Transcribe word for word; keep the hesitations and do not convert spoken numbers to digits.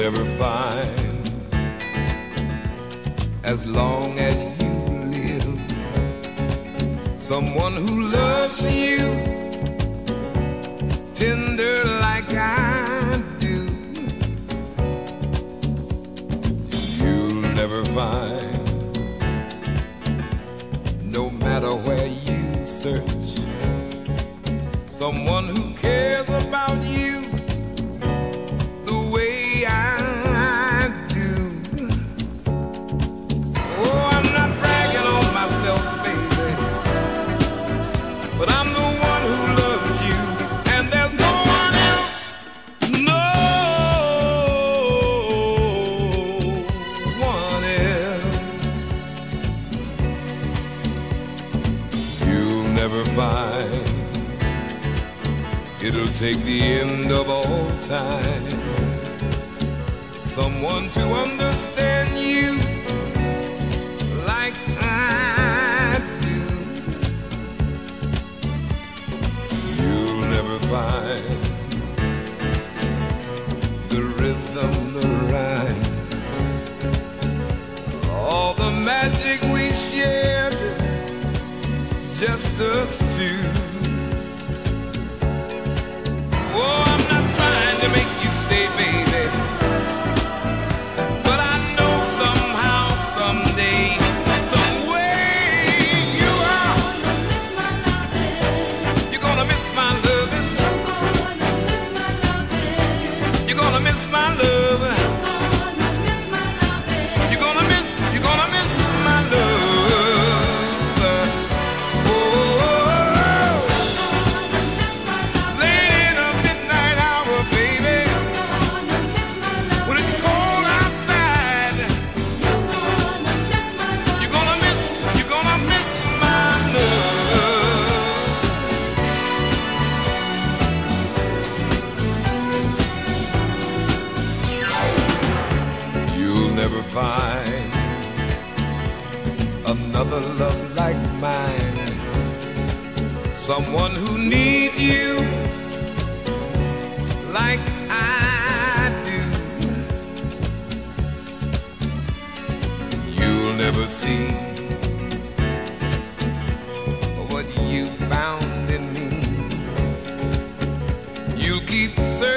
never find, as long as you live, someone who loves you tender like I do. You'll never find, no matter where you search, someone who cares about you the way I do. Oh, I'm not bragging on myself, baby, but I'm the one who loves you, and there's no one else, no one else. You'll never find, it'll take the end of all time, someone to understand you like I do. You'll never find the rhythm, the rhyme, all the magic we shared, just us two. Oh, I'm not trying to make you stay, baby, but I know somehow, someday, some way you are. You're gonna miss my loving. You're gonna miss my loving. You're gonna miss, you're gonna miss my love. Oh, late in the midnight hour, baby, when it's cold outside, you're gonna miss, you're gonna miss my love. You'll never find another love like mine, someone who needs you like I do. You'll never see what you found in me. You'll keep searching